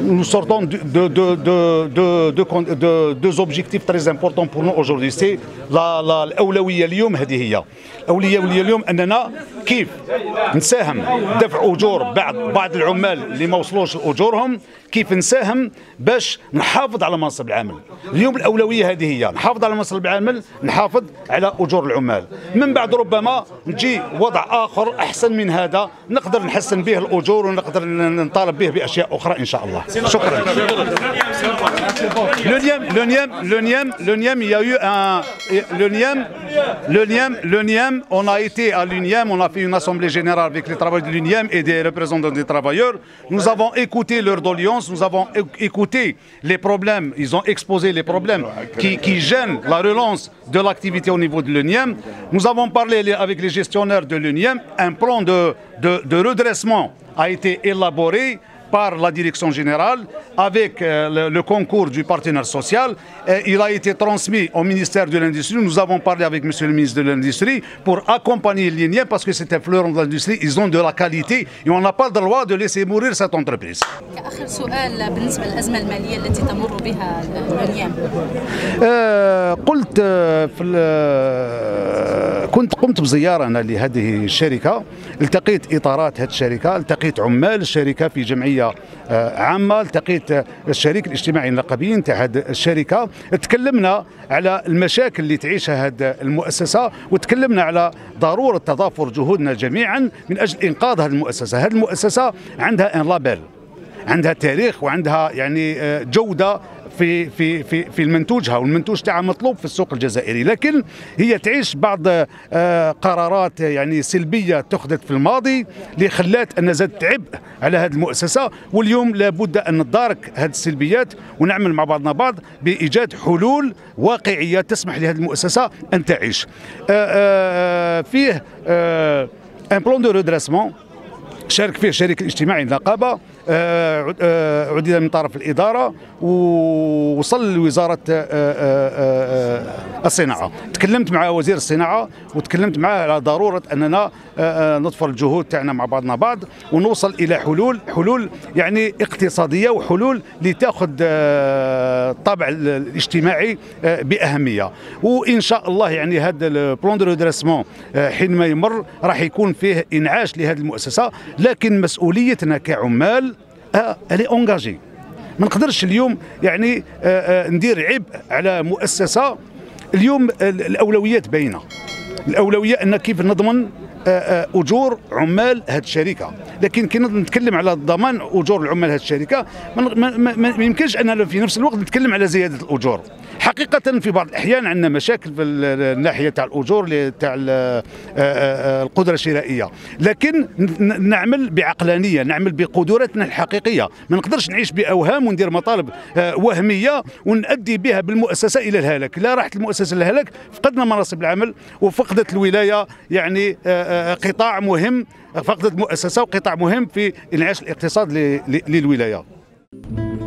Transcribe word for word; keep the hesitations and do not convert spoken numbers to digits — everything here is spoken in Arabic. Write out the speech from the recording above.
nous sortons de, de, de, de, de, de deux objectifs très importants pour nous aujourd'hui. C'est الأولوية اليوم هذه هي الأولوية اليوم أننا كيف نساهم دفع أجور بعض بعض العمال اللي ما وصلوش أجورهم، كيف نساهم باش نحافظ على منصب العمل. اليوم الأولوية هذه هي نحافظ على منصب العمل، نحافظ على أجور العمال. من بعد ربما نجي وضع آخر أحسن من هذا نقدر نحسن به الأجور ونقدر نطالب به بأشياء أخرى إن شاء الله. شكرا. Le Niam, le Niam, le Niam, le Niam, il y a eu un le Niam, le Niam, le Niam, on a été à l'U N I A M, on a fait une assemblée générale avec les travailleurs de l'U N I A M et des représentants des travailleurs. Nous avons écouté leurs doléances, nous avons écouté les problèmes, ils ont exposé les problèmes qui, qui gênent la relance de l'activité au niveau de l'U N I A M. Nous avons parlé avec les gestionnaires de l'U N I A M, un plan de, de, de redressement a été élaboré par la direction générale avec euh, le, le concours du partenaire social. Et il a été transmis au ministère de l'Industrie. Nous avons parlé avec monsieur le ministre de l'Industrie pour accompagner l'U N I A M parce que c'est un fleuron de l'industrie, ils ont de la qualité et on n'a pas le droit de laisser mourir cette entreprise. آخر سؤال بالنسبة للأزمة المالية التي تمر بها اليو إن إي إم. آه قلت في كنت قمت بزيارة أنا لهذه الشركة، التقيت إطارات هذه الشركة، التقيت عمال الشركة في جمعية عامة، التقيت الشريك الاجتماعي النقابيين تاع هذه الشركة، تكلمنا على المشاكل اللي تعيشها هذه المؤسسة وتكلمنا على ضرورة تضافر جهودنا جميعا من أجل إنقاذ هذه المؤسسة. هذه المؤسسة عندها ان لابيل، عندها تاريخ وعندها يعني جودة في في في في المنتوجها، والمنتوج تاعها مطلوب في السوق الجزائري، لكن هي تعيش بعض قرارات يعني سلبيه اتخذت في الماضي اللي خلات ان زادت عبء على هذه المؤسسه، واليوم لابد ان نتدارك هذه السلبيات ونعمل مع بعضنا بعض بايجاد حلول واقعيه تسمح لهذه المؤسسه ان تعيش. فيه ان بلان دو ريدريسمون شارك فيه الشريك الاجتماعي النقابه، عدد من طرف الإدارة ووصل لوزارة الصناعة. تكلمت مع وزير الصناعة وتكلمت معه على ضرورة أننا نضفر الجهود تاعنا مع بعضنا بعض ونوصل إلى حلول حلول يعني اقتصادية وحلول لتأخذ الطابع الاجتماعي بأهمية. وإن شاء الله يعني هذا البلان دو ريدريسمون حينما يمر راح يكون فيه إنعاش لهذه المؤسسة، لكن مسؤوليتنا كعمال الي اونجاجي. ما نقدرش اليوم يعني ندير عبء على مؤسسه. اليوم الاولويات باينه، الاولويه ان كيف نضمن اجور عمال هذه الشركه، لكن كي نتكلم على ضمان اجور العمال هذه الشركه ما يمكنش اننا في نفس الوقت نتكلم على زياده الاجور. حقيقة في بعض الأحيان عندنا مشاكل في الناحية تاع الأجور تاع القدرة الشرائية، لكن نعمل بعقلانية، نعمل بقدراتنا الحقيقية. ما نقدرش نعيش بأوهام وندير مطالب وهمية ونؤدي بها بالمؤسسة إلى الهلاك. لا راحت المؤسسة إلى الهلاك، فقدنا مناصب العمل وفقدت الولاية يعني قطاع مهم، فقدت مؤسسة وقطاع مهم في إنعاش الاقتصاد للولاية.